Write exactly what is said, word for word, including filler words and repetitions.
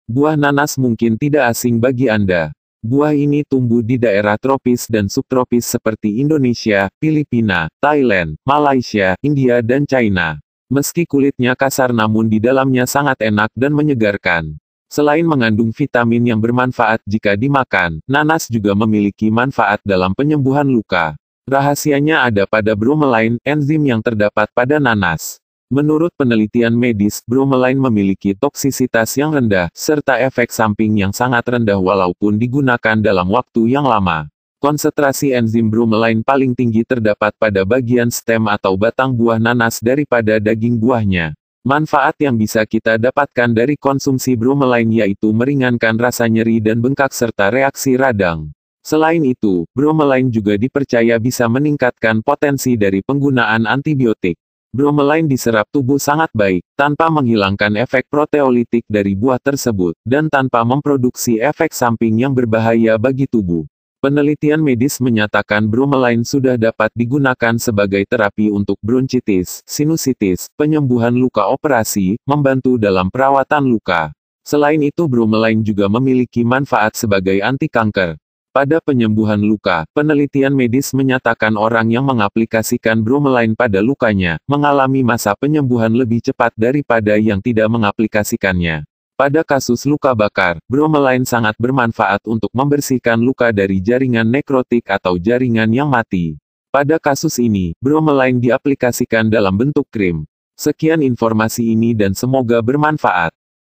Buah nanas mungkin tidak asing bagi Anda. Buah ini tumbuh di daerah tropis dan subtropis seperti Indonesia, Filipina, Thailand, Malaysia, India dan China. Meski kulitnya kasar namun di dalamnya sangat enak dan menyegarkan. Selain mengandung vitamin yang bermanfaat jika dimakan, nanas juga memiliki manfaat dalam penyembuhan luka. Rahasianya ada pada bromelain, enzim yang terdapat pada nanas. Menurut penelitian medis, bromelain memiliki toksisitas yang rendah, serta efek samping yang sangat rendah walaupun digunakan dalam waktu yang lama. Konsentrasi enzim bromelain paling tinggi terdapat pada bagian stem atau batang buah nanas daripada daging buahnya. Manfaat yang bisa kita dapatkan dari konsumsi bromelain yaitu meringankan rasa nyeri dan bengkak serta reaksi radang. Selain itu, bromelain juga dipercaya bisa meningkatkan potensi dari penggunaan antibiotik. Bromelain diserap tubuh sangat baik, tanpa menghilangkan efek proteolitik dari buah tersebut, dan tanpa memproduksi efek samping yang berbahaya bagi tubuh. Penelitian medis menyatakan bromelain sudah dapat digunakan sebagai terapi untuk bronkitis, sinusitis, penyembuhan luka operasi, membantu dalam perawatan luka. Selain itu bromelain juga memiliki manfaat sebagai anti kanker. Pada penyembuhan luka, penelitian medis menyatakan orang yang mengaplikasikan bromelain pada lukanya, mengalami masa penyembuhan lebih cepat daripada yang tidak mengaplikasikannya. Pada kasus luka bakar, bromelain sangat bermanfaat untuk membersihkan luka dari jaringan nekrotik atau jaringan yang mati. Pada kasus ini, bromelain diaplikasikan dalam bentuk krim. Sekian informasi ini dan semoga bermanfaat.